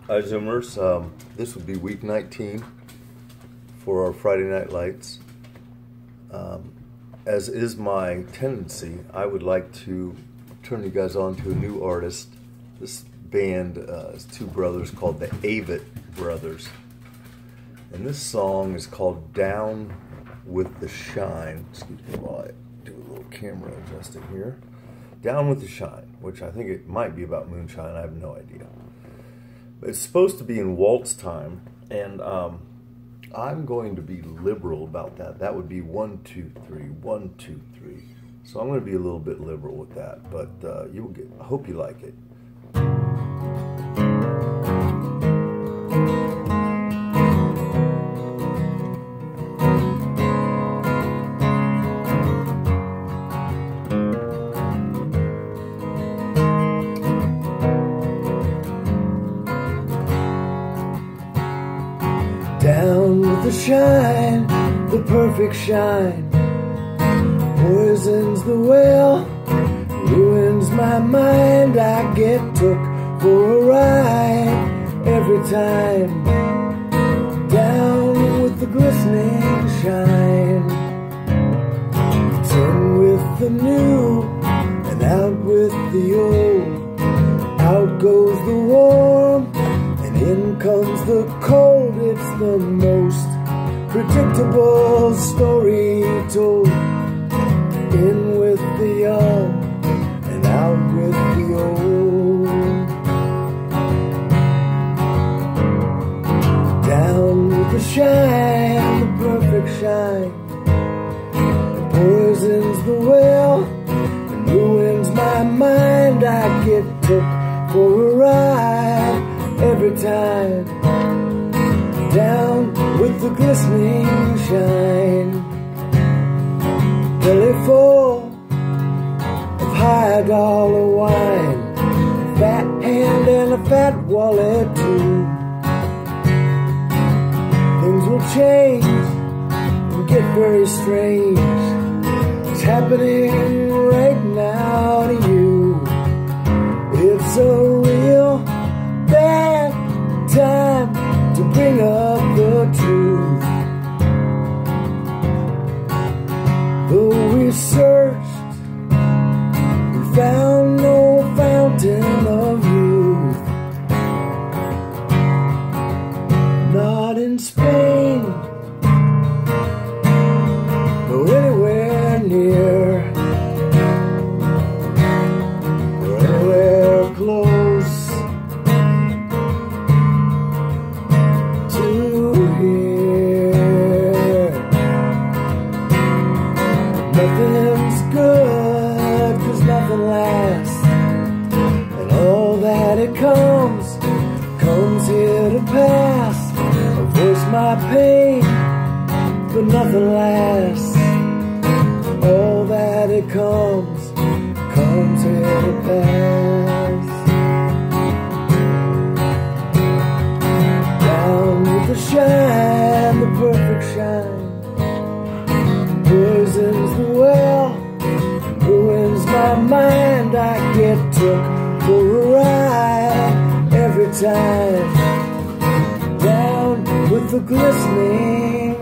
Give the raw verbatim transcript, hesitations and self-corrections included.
Hi Zoomers, um, this would be week nineteen for our Friday Night Lights. Um, as is my tendency, I would like to turn you guys on to a new artist. This band uh, is two brothers called the Avett Brothers. And this song is called Down with the Shine. Excuse me while I do a little camera adjusting here. Down with the Shine, which I think it might be about moonshine, I have no idea. It's supposed to be in waltz time, and um, I'm going to be liberal about that. That would be one, two, three, one, two, three. So I'm going to be a little bit liberal with that, but uh, you'll get. I hope you like it. Down with the shine, the perfect shine, poisons the well, ruins my mind. I get took for a ride every time. Down with the glistening shine, in with the new and out with the old. Out goes the warm and in comes the cold. It's the most predictable story told. In with the young and out with the old. Down with the shine, the perfect shine, it poisons the well and ruins my mind. I get took for a ride every time. Down with the glistening shine, belly full of high dollar wine, fat hand and a fat wallet too. Things will change and get very strange. It's happening right now to you. It's a real bad time to bring up the truth. Though we searched, we found no fountain of youth. Not in Spain, nor anywhere near, or anywhere close to here. Nothing's good, cause nothing lasts, and all that it comes, comes here to pass. I voice my pain, but nothing lasts. All that it comes, comes here to pass. Down with the shine, the perfect shine, poisons the well, ruins my mind. I get took for a ride every time. Down with the glistening